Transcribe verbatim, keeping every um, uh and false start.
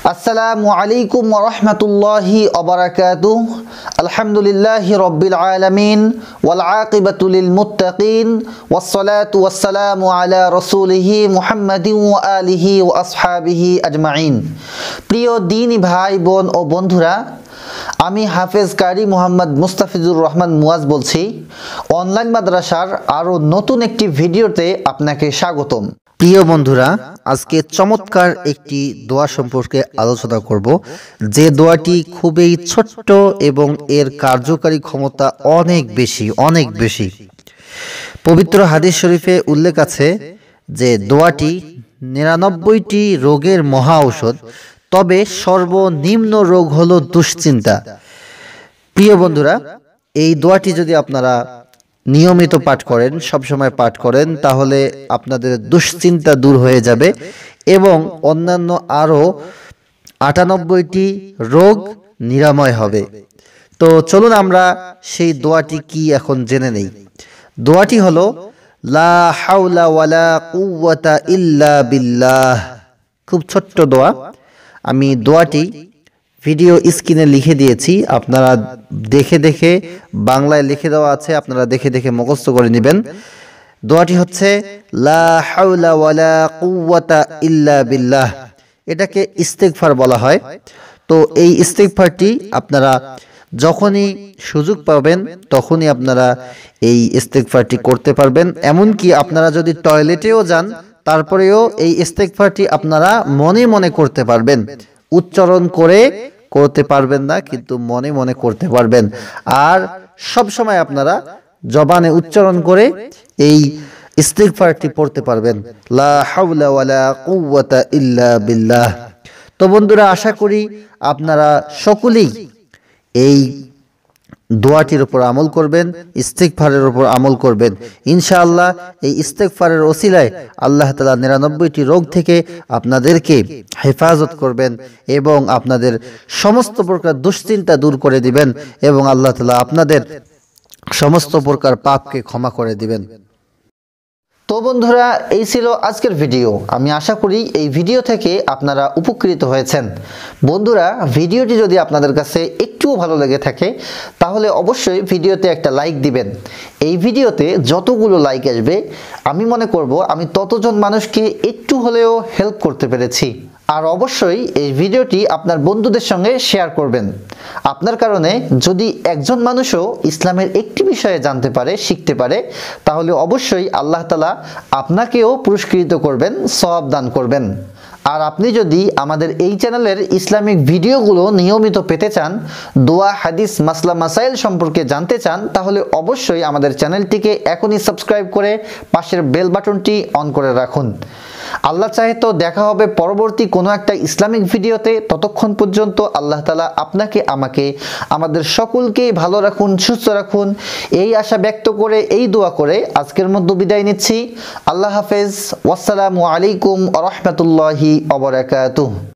আসসালামু আলাইকুম ওয়া রাহমাতুল্লাহি ওয়া বারাকাতুহু। আলহামদুলিল্লাহি রাব্বিল আলামিন ওয়াল আকিবাতু লিল মুত্তাকিন ওয়াস সালাতু ওয়াস সালামু আলা রাসূলিহি মুহাম্মাদিন ওয়া আলিহি ওয়া আসহাবিহি আজমাইন। প্রিয় দ্বীনি ভাই বোন ও বন্ধুরা, আমি হাফেজ কারি মোহাম্মদ মুস্তাফিজুর রহমান মুয়াজ বলছি। অনলাইন মাদ্রাসার আরও নতুন একটি ভিডিওতে আপনাকে স্বাগতম। প্রিয় বন্ধুরা, আজকে চমৎকার একটি দোয়া সম্পর্কে আলোচনা করব, যে দোয়াটি খুবই ছোট্ট এবং এর কার্যকারী ক্ষমতা অনেক বেশি অনেক বেশি। পবিত্র হাদিস শরীফে উল্লেখ আছে যে দোয়াটি নিরানব্বইটি রোগের মহা ঔষধ, তবে সর্বনিম্ন রোগ হলো দুশ্চিন্তা। প্রিয় বন্ধুরা, এই দোয়াটি যদি আপনারা নিয়মিত পাঠ করেন, সবসময় পাঠ করেন, তাহলে আপনাদের দুশ্চিন্তা দূর হয়ে যাবে এবং অন্যান্য আরও আটানব্বইটি রোগ নিরাময় হবে। তো চলুন আমরা সেই দোয়াটি কি এখন জেনে নেই। দোয়াটি হলো লা হাওলা ওয়ালা কুওয়াতা ইল্লা বিল্লাহ। খুব ছোট্ট দোয়া। আমি দোয়াটি ভিডিও স্ক্রিনে লিখে দিয়েছি, আপনারা দেখে দেখে, বাংলায় লিখে দেওয়া আছে, আপনারা দেখে দেখে মুখস্থ করে নেবেন। দোয়াটি হচ্ছে লা হাওলা ওয়ালা কুওয়াতা ইল্লা বিল্লাহ। এটাকে ইস্তেগফার বলা হয়। তো এই ইস্তেগফারটি আপনারা যখনই সুযোগ পাবেন তখনই আপনারা এই ইস্তেগফারটি করতে পারবেন। এমনকি আপনারা যদি টয়লেটেও যান, তারপরেও এই ইস্তেগফারটি আপনারা মনে মনে করতে পারবেন। উচ্চারণ করে করতে পারবেন না, কিন্তু মনে মনে করতে পারবেন। আর সব সময় আপনারা জবানে উচ্চারণ করে এই ইস্তিগফারটি পড়তে পারবেন, লা হাওলা ওয়ালা কুওয়াতা ইল্লা বিল্লাহ। তো বন্ধুরা, আশা করি আপনারা সকলেই এই দোয়াটির উপর আমল করবেন, ইস্তিগফারের উপর আমল করবেন। ইনশাআল্লাহ এই ইস্তিগফারের ওসিলায় আল্লাহ তাআলা নিরানব্বইটি রোগ থেকে আপনাদেরকে হেফাজত করবেন এবং আপনাদের সমস্ত প্রকার দুশ্চিন্তা দূর করে দিবেন এবং আল্লাহ তাআলা আপনাদের সমস্ত প্রকার পাপকে ক্ষমা করে দিবেন। তো বন্ধুরা, এই ছিল আজকের ভিডিও। আমি আশা করি এই ভিডিও থেকে আপনারা উপকৃত হয়েছেন। বন্ধুরা, ভিডিওটি যদি আপনাদের কাছে একটুও ভালো লেগে থাকে তাহলে অবশ্যই ভিডিওতে একটা লাইক দিবেন। এই ভিডিওতে যতগুলো লাইক আসবে আমি মনে করব আমি ততজন মানুষকে একটু হলেও হেল্প করতে পেরেছি। আর অবশ্যই এই ভিডিওটি আপনার বন্ধুদের সঙ্গে শেয়ার করবেন। আপনার কারণে যদি একজন মানুষও ইসলামের একটি বিষয়ে জানতে পারে, শিখতে পারে, তাহলে অবশ্যই আল্লাহ তাআলা আপনাকেও পুরস্কৃত করবেন, সওয়াব দান করবেন। আর আপনি যদি আমাদের এই চ্যানেলের ইসলামিক ভিডিওগুলো নিয়মিত পেতে চান, দোয়া, হাদিস, মাসলা মাসাইল সম্পর্কে জানতে চান, তাহলে অবশ্যই আমাদের চ্যানেলটিকে এখনই সাবস্ক্রাইব করে পাশের বেল বাটনটি অন করে রাখুন। আল্লাহ চাহে তো দেখা হবে পরবর্তী কোনো একটা ইসলামিক ভিডিওতে। ততক্ষণ পর্যন্ত আল্লাহ তাআলা আপনাকে, আমাকে, আমাদের সকলকেই ভালো রাখুন, সুস্থ রাখুন, এই আশা ব্যক্ত করে, এই দোয়া করে আজকের মতো বিদায় নিচ্ছি। আল্লাহ হাফেজ। ওয়াসসালামু আলাইকুম ওয়া রাহমাতুল্লাহি ওয়া বারাকাতুহু।